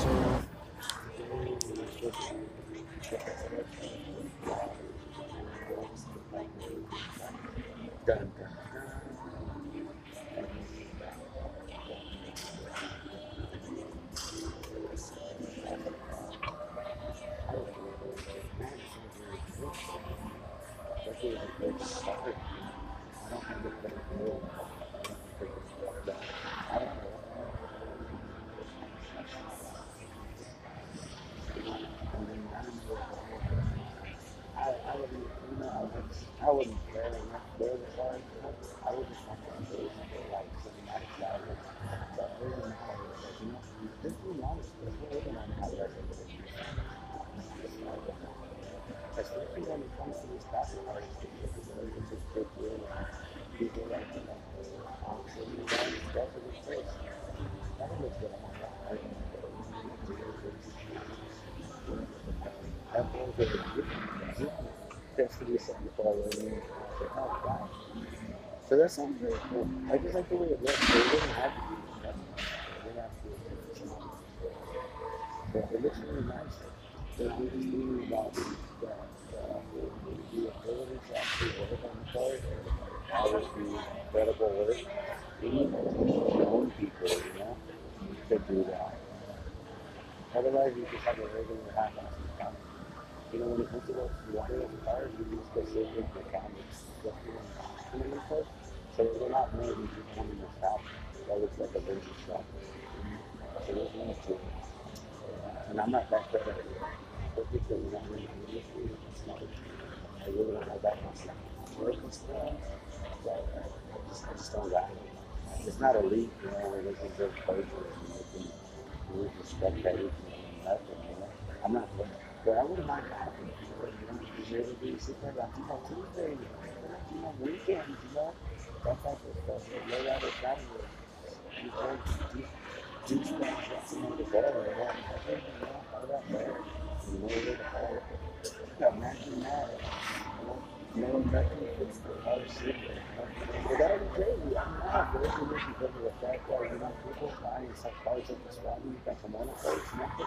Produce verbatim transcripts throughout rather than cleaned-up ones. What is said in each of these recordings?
Dun, dun, I, I wouldn't, you know, I wouldn't, I wouldn't care enough there the far. I would just want to do something like cinematic value. But other than that, like, you know, just being honest, that's what we're going to have that especially when it comes to these classic artists, it's just big deal. People like, you know, honestly, you guys, that's a good place. That looks good on my life. That feels very different. That's to be something for a living. Oh, God. So that sounds very cool. I just like the way it looks. It doesn't have to be professional. It doesn't have to be professional. But it looks really nice. So I'm just thinking about the, the, the, the ability to actually work on the card. That would be incredible work. You need your own people, you know, to do that. Otherwise, you just have a regular half-ass mechanic. You know, when it comes to those wireless cars, you use specific mechanics. In the course, so they're not made in just one in the shop. That looks like a vintage shop. So there's one too. And I'm not that good at it. But because you know, in the industry, it's not, I really don't have that much work and stuff. But I just, I just don't got it. It's not elite, you know, where they can build coaches and they can use the spectators and nothing, you know. I'm not good. But I wouldn't mind having it, you know, because you're able to sit there Latino Tuesday, Latino weekends, you know, that type of stuff. So lay out a Saturday, you know, do, do stuff that's in the ball, you know, you know, all that there, you know, where the ball. Imagine that, you know, no nothing fits the other city, you know. But that would be crazy. I'm not working this because of the fact that, you know, people buying some cars at the swap meet at Pomona Place, Memphis,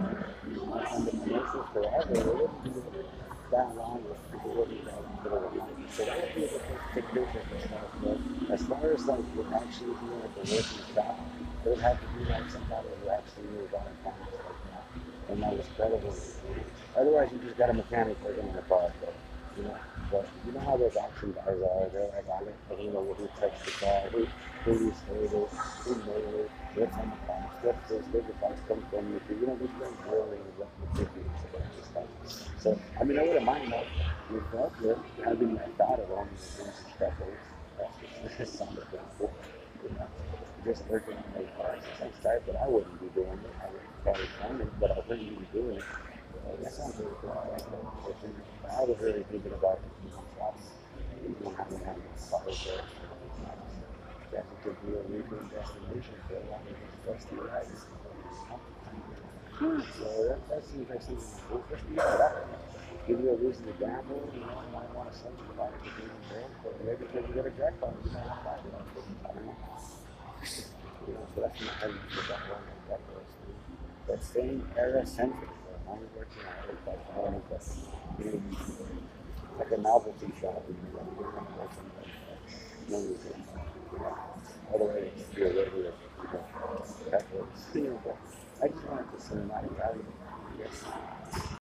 and the commercials forever. They wouldn't be that long if people wouldn't have put it on. So that would be the first take pictures and stuff. But as far as like you're actually doing like the working shop, it would have to be like somebody who actually knew about mechanics like that. And that was credible. Otherwise, you just got a mechanic working in the car, but, you know. But you know how those auction guys are? They're like on it. They don't know who touched the car, who who restored it, who made it, what's on the box, what's this, where the box comes from. You know, these guys really meticulous about this stuff. So, I mean, I wouldn't mind that. You know, good having that thought of owning the things and stuff. That's just sounded pretty cool. You know, just working on those cars. It sounds tight, but I wouldn't be doing it. I would probably find it, but I wouldn't be doing it. That sounds really cool. I was really thinking about the shops. You know, having had cars there. That could be a really good destination for a lot of those dusty rides. So that, that's interesting. Especially that. Give you a reason to gamble. You know, you might want to sell your car to be in there, but maybe because you got a jackpot, you might want to buy it. I don't know. You know, so that's my head with that one. That goes through. That same era centric. I'm working on it, but I don't know if that's like a novelty shop. You know, like, you're gonna work on that. No reason. You know, otherwise, it's be a regular, you know, that works. You know, but I just wanted the cinematic value. Yes.